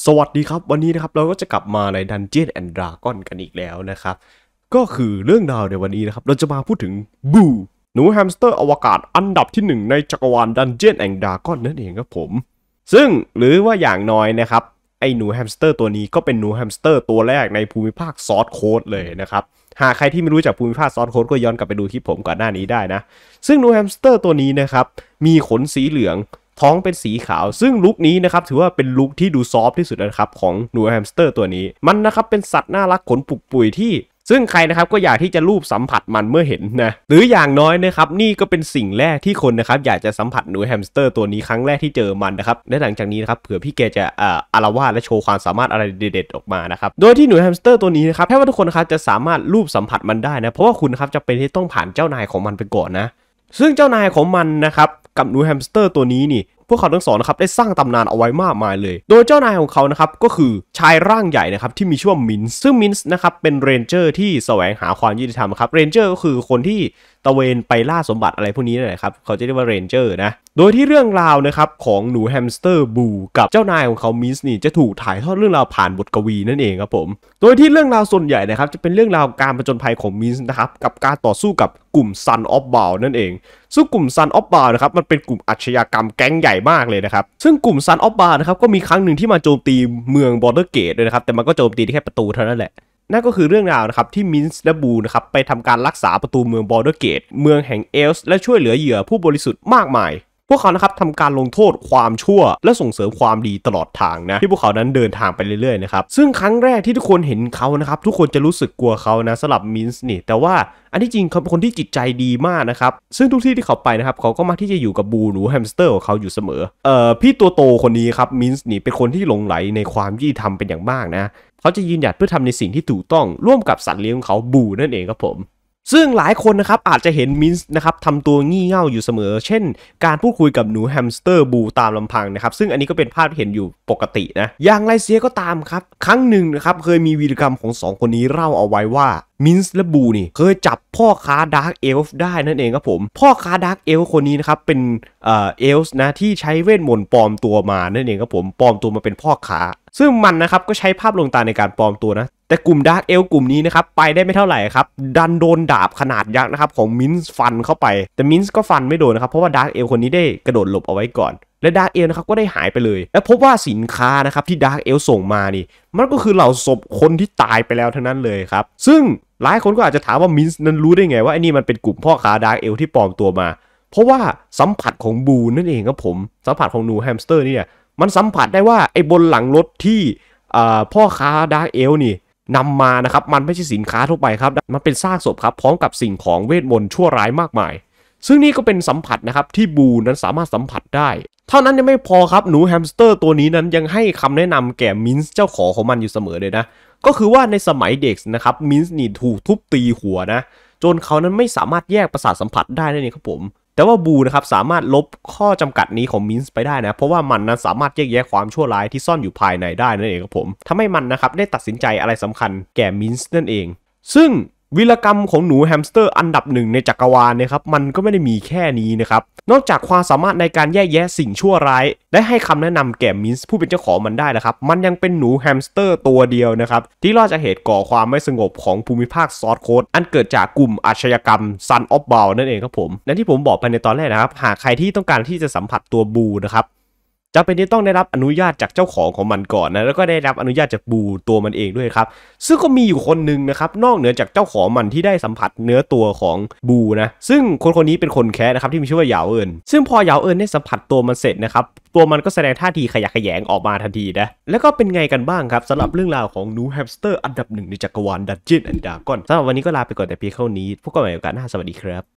สวัสดีครับวันนี้นะครับเราก็จะกลับมาใน Dungeons and Dragons กันอีกแล้วนะครับก็คือเรื่องราวในวันนี้นะครับเราจะมาพูดถึงบูหนูแฮมสเตอร์อวกาศอันดับที่1ในจักรวาล Dungeons and Dragons นั่นเองครับผมซึ่งหรือว่าอย่างน้อยนะครับไอหนูแฮมสเตอร์ตัวนี้ก็เป็นหนูแฮมสเตอร์ตัวแรกในภูมิภาคซอร์สโค้ดเลยนะครับหากใครที่ไม่รู้จักภูมิภาคซอร์สโค้ดก็ย้อนกลับไปดูคลิปผมก่อนหน้านี้ได้นะซึ่งหนูแฮมสเตอร์ตัวนี้นะครับมีขนสีเหลืองท้องเป็นสีขาวซึ่งลุคนี้นะครับถือว่าเป็นลุคที่ดูซอฟที่สุดนะครับของหนูแฮมสเตอร์ตัวนี้มันนะครับเป็นสัตว์น่ารักขนปุกปุยที่ซึ่งใครนะครับก็อยากที่จะลูบสัมผัสมันเมื่อเห็นนะหรืออย่างน้อยนะครับนี่ก็เป็นสิ่งแรกที่คนนะครับอยากจะสัมผัสหนูแฮมสเตอร์ตัวนี้ครั้งแรกที่เจอมันนะครับและหลังจากนี้นะครับเผื่อพี่แกจะอารวาสและโชว์ความสามารถอะไรเด็ดๆออกมานะครับโดยที่หนูแฮมสเตอร์ตัวนี้นะครับแค่ว่าทุกคนนะครับจะสามารถลูบสัมผัสมันได้นะเพราะว่าคุณนะครับจะเป็นที่ต้องผ่านเจ้านายของมันไปก่อนนะซึ่งเจ้านายของมันนะครับกับหนูแฮมสเตอร์ตัวนี้นี่พวกเขาทั้งสองนะครับได้สร้างตำนานเอาไว้มากมายเลยโดยเจ้านายของเขานะครับก็คือชายร่างใหญ่นะครับที่มีชื่อว่ามินส์ซึ่งมินส์นะครับเป็นเรนเจอร์ที่แสวงหาความยุติธรรมครับเรนเจอร์ก็คือคนที่ตะเวนไปล่าสมบัติอะไรพวกนี้เลยครับเขาจะเรียกว่าเรนเจอร์นะโดยที่เรื่องราวนะครับของหนูแฮมสเตอร์บูกับเจ้านายของเขามินส์นี่จะถูกถ่ายทอดเรื่องราวผ่านบทกวีนั่นเองครับผมโดยที่เรื่องราวส่วนใหญ่นะครับจะเป็นเรื่องราวการผจญภัยของมินส์นะครับกับการต่อสู้กับกลุ่ม Son of Baal นั่นเองซึ่งกลุ่ม Son of Baal นะครับมันเป็นกลุ่มอาชญากรรมแก๊งใหญ่มากเลยนะครับซึ่งกลุ่ม Son of Baal นะครับก็มีครั้งหนึ่งที่มาโจมตีเมือง Border Gate ด้วยนะครับแต่มันก็โจมตีได้แค่ประตูเท่านั้นแหละนั่นก็คือเรื่องราวนะครับที่มินส์และบูนะครับไปทำการรักษาประตูเมือง Border Gate เมืองแห่งเอลส์และช่วยเหลือเหยื่อผู้บริสุทธิ์มากมายพวกเขานะครับทำการลงโทษความชั่วและส่งเสริมความดีตลอดทางนะที่พวกเขานั้นเดินทางไปเรื่อยๆนะครับซึ่งครั้งแรกที่ทุกคนเห็นเขานะครับทุกคนจะรู้สึกกลัวเขานะสำหรับมินส์นี่แต่ว่าอันที่จริงเขาเป็นคนที่จิตใจดีมากนะครับซึ่งทุกที่ที่เขาไปนะครับเขาก็มักที่จะอยู่กับบูหนูแฮมสเตอร์ของเขาอยู่เสมอพี่ตัวโตคนนี้ครับมินส์นี่เป็นคนที่หลงไหลในความยุติธรรมเป็นอย่างมากนะเขาจะยืนหยัดเพื่อทำในสิ่งที่ถูกต้องร่วมกับสัตว์เลี้ยงของเขาบูนั่นเองครับผมซึ่งหลายคนนะครับอาจจะเห็นมินส์นะครับทำตัวงี่เง่าอยู่เสมอเช่นการพูดคุยกับหนูแฮมสเตอร์บูตามลำพังนะครับซึ่งอันนี้ก็เป็นภาพที่เห็นอยู่ปกตินะอย่างไรเสียก็ตามครับครั้งหนึ่งนะครับเคยมีวีรกรรมของ2คนนี้เล่าเอาไว้ว่ามินส์และบูนี่เคยจับพ่อค้าดาร์กเอลฟ์ได้นั่นเองครับผมพ่อค้าดาร์กเอลฟ์คนนี้นะครับเป็นเอลฟ์นะที่ใช้เวทมนต์ปลอมตัวมานั่นเองครับผมปลอมตัวมาเป็นพ่อค้าซึ่งมันนะครับก็ใช้ภาพลวงตาในการปลอมตัวนะแต่กลุ่มดาร์กเอลฟ์กลุ่มนี้นะครับไปได้ไม่เท่าไหร่ครับดันโดนดาบขนาดยักษ์นะครับของมินส์ฟันเข้าไปแต่มินส์ก็ฟันไม่โดนนะครับเพราะว่าดาร์กเอลฟ์คนนี้ได้กระโดดหลบเอาไว้ก่อนและดาร์กเอลนะครับก็ได้หายไปเลยและพบว่าสินค้านะครับที่ดาร์กเอลส่งมานี่มันก็คือเหล่าศพคนที่ตายไปแล้วทั้งนั้นเลยครับซึ่งหลายคนก็อาจจะถามว่ามินส์นั้นรู้ได้ไงว่าไอ้นี่มันเป็นกลุ่มพ่อค้าดาร์กเอลที่ปลอมตัวมาเพราะว่าสัมผัสของบูนั่นเองครับผมสัมผัสของหนูแฮมสเตอร์เนี่ยมันสัมผัสได้ว่าไอ้บนหลังรถที่พ่อค้าดาร์กเอลนี่นำมานะครับมันไม่ใช่สินค้าทั่วไปครับมันเป็นซากศพครับพร้อมกับสิ่งของเวทมนต์ชั่วร้ายมากมายซึ่งนี่ก็เป็นสัมผัสนะครับที่บูนั้นสามารถสัมผัสได้เท่านั้นยังไม่พอครับหนูแฮมสเตอร์ตัวนี้นั้นยังให้คำแนะนำแก่มินส์เจ้าของมันอยู่เสมอเลยนะก็คือว่าในสมัยเด็กนะครับมินส์นี่ถูกทุบตีหัวนะจนเขานั้นไม่สามารถแยกประสาทสัมผัสได้นั่นเองครับผมแต่ว่าบูนะครับสามารถลบข้อจำกัดนี้ของมินส์ไปได้นะเพราะว่ามันนั้นสามารถแยกแยะความชั่วร้ายที่ซ่อนอยู่ภายในได้นั่นเองครับผมทำให้มันนะครับได้ตัดสินใจอะไรสำคัญแก่มินส์นั่นเองซึ่งวีรกรรมของหนูแฮมสเตอร์อันดับหนึ่งในจักรวาลนะครับมันก็ไม่ได้มีแค่นี้นะครับนอกจากความสามารถในการแยกแยะสิ่งชั่วร้ายและให้คำแนะนำแก่มินส์ผู้เป็นเจ้าของมันได้นะครับมันยังเป็นหนูแฮมสเตอร์ตัวเดียวนะครับที่รอดจากเหตุก่อความไม่สงบของภูมิภาคซอร์สโค้ดอันเกิดจากกลุ่มอาชญากรรม Son of Baal นั่นเองครับผมและที่ผมบอกไปในตอนแรกนะครับหากใครที่ต้องการที่จะสัมผัสตัวบูนะครับจะเป็นที่ต้องได้รับอนุญาตจากเจ้าของมันก่อนนะแล้วก็ได้รับอนุญาตจากบูตัวมันเองด้วยครับซึ่งก็มีอยู่คนหนึ่งนะครับนอกเหนือจากเจ้าของมันที่ได้สัมผัสเนื้อตัวของบูนะซึ่งคนนี้เป็นคนแคะนะครับที่มีชื่อว่าเหยาเอินซึ่งพอเหยาเอินได้สัมผัสตัวมันเสร็จนะครับตัวมันก็แสดงท่าทีขยะแขยงออกมาทันทีนะแล้วก็เป็นไงกันบ้างครับสำหรับเรื่องราวของหนูแฮมสเตอร์อันดับหนึ่งในจักรวาล Dungeons and Dragons สำหรับวันนี้ก็ลาไปก่อนแต่เพียงเท่านี้พบกันใหม่โอกาสหน้าสวัสดีครับ